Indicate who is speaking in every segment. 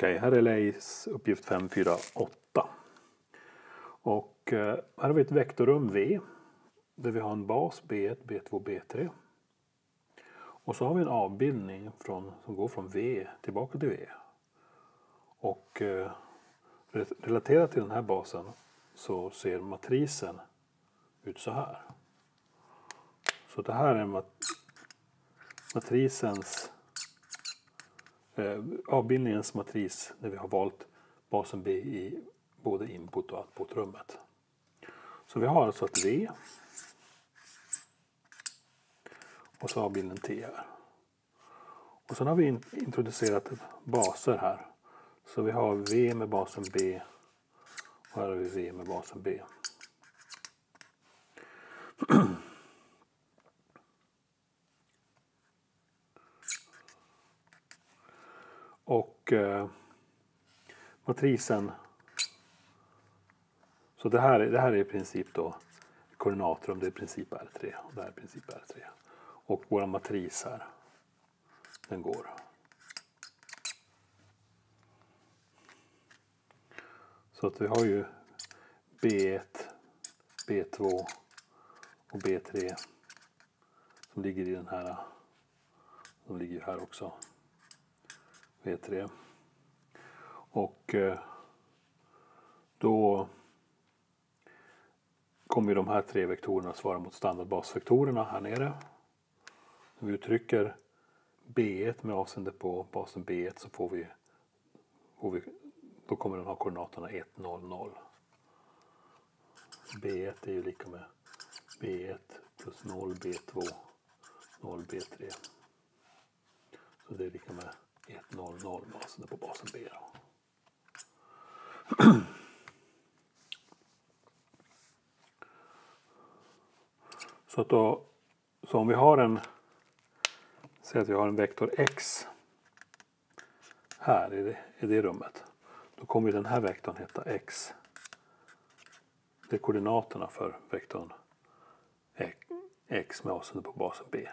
Speaker 1: Okej, här är Leys uppgift 548. Och här har vi ett vektorrum V. Där vi har en bas B1, B2, B3. Och så har vi en avbildning som går från V tillbaka till V. Och relaterat till den här basen så ser matrisen ut så här. Så det här är matrisens avbildningens matris när vi har valt basen B i både input och outputrummet. Så vi har alltså ett V och så avbilden T här. Och sen har vi introducerat baser här. Så vi har V med basen B och här har vi V med basen B. Och matrisen, så det här är i princip då koordinatrum, det är i princip R3 och det här är i princip R3. Och våra matris här, den går. Så att vi har ju B1, B2 och B3 som ligger i den här, de ligger ju här också. V3. Och då kommer de här tre vektorerna svara mot standardbasvektorerna här nere. När vi uttrycker B1 med avseende på basen B1 så får vi då kommer den ha koordinaterna 1, 0, 0. B1 är ju lika med B1 plus 0, B2, 0, B3. Så det är lika med 1, 0, 0 basen på basen B. Så om vi har säg att vi har en vektor X här i det rummet. Då kommer den här vektorn heta X. Det är koordinaterna för vektorn X med avseende på basen B.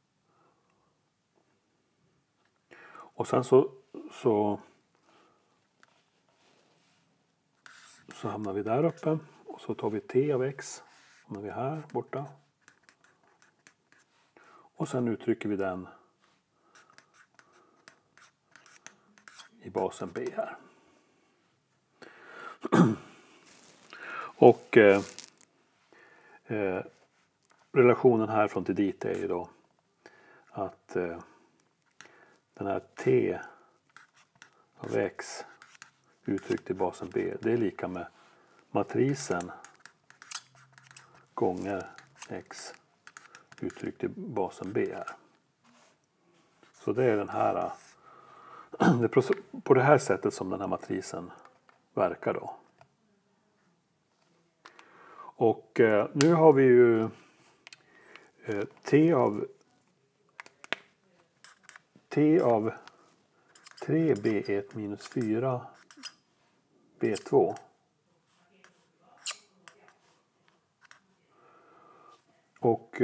Speaker 1: Och sen så hamnar vi där uppe och så tar vi T av X, hamnar vi här borta. Och sen uttrycker vi den i basen B här. Och relationen härifrån till dit är ju då att den här T av X uttryckt i basen B, det är lika med matrisen gånger X uttryckt i basen B här. Så det är det är på det här sättet som den här matrisen verkar då. Och nu har vi ju T av 3B1 minus 4 B2. Och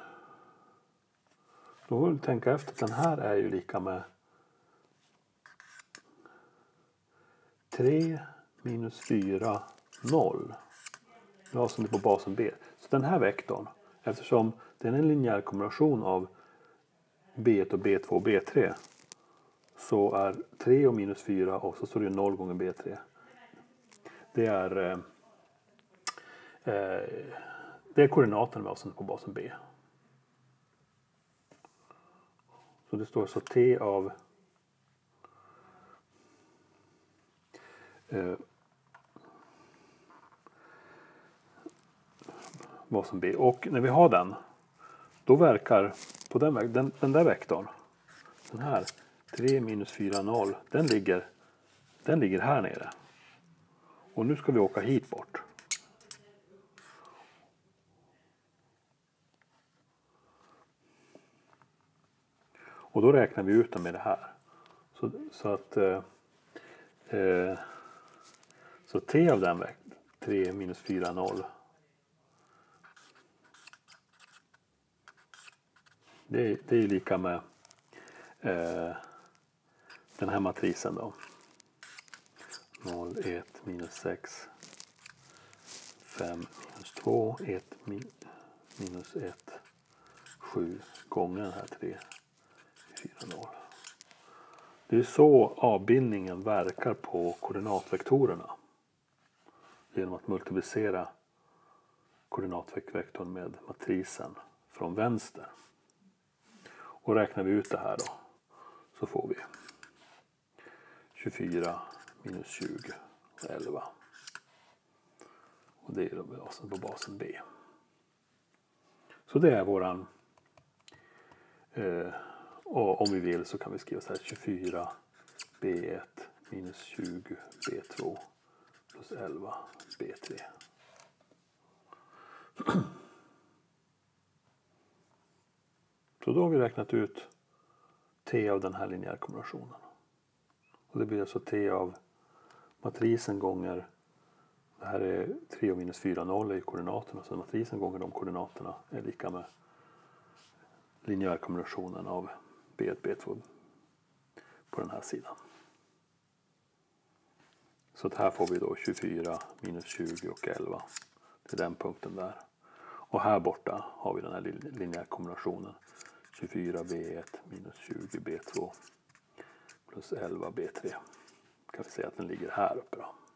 Speaker 1: då vill vi tänka efter att den här är ju lika med 3 minus 4, 0. Nu har det på basen B. Så den här vektorn, eftersom den är en linjär kombination av B1 och B2 och B3, så är 3 och minus 4 och så står det 0 gånger B3. Det är koordinaten med avseende på basen B. Så det står så T av basen B. Och när vi har den, då verkar på den där vektorn, den här 3 minus 4, 0, den ligger här nere. Och nu ska vi åka hit bort. Och då räknar vi ut den med det här. Så T av den vektorn, 3 minus 4, 0. Det är lika med den här matrisen då. 0, 1, minus 6, 5, minus 2, 1, minus 1, 7 gånger den här 3, 4, 0. Det är så avbildningen verkar på koordinatvektorerna. Genom att multiplicera koordinatvektorn med matrisen från vänster. Och räknar vi ut det här då, så får vi 24 minus 20 och 11. Och det är då på basen B. Så det är våran, och om vi vill så kan vi skriva så här: 24 B1 minus 20 B2 plus 11 B3. Så då har vi räknat ut T av den här linjärkombinationen. Och det blir alltså T av matrisen gånger, det här är 3 och minus 4, 0 i koordinaterna, så matrisen gånger de koordinaterna är lika med linjärkombinationen av B1, B2 på den här sidan. Så att här får vi då 24 minus 20 och 11. Det är den punkten där. Och här borta har vi den här linjärkombinationen. 24 B1 minus 20 B2 plus 11 B3. Kan vi säga att den ligger här uppe då.